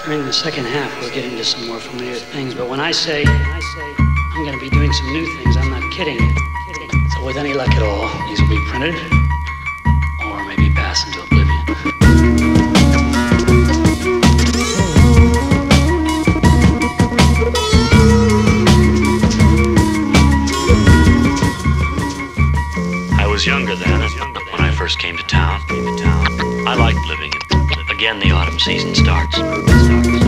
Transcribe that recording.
During the second half, we'll get into some more familiar things, but when I say I'm going to be doing some new things, I'm not kidding. So with any luck at all, these will be printed, or maybe pass into oblivion. I was younger then, when I first came to town. I liked living. Again, the autumn season starts.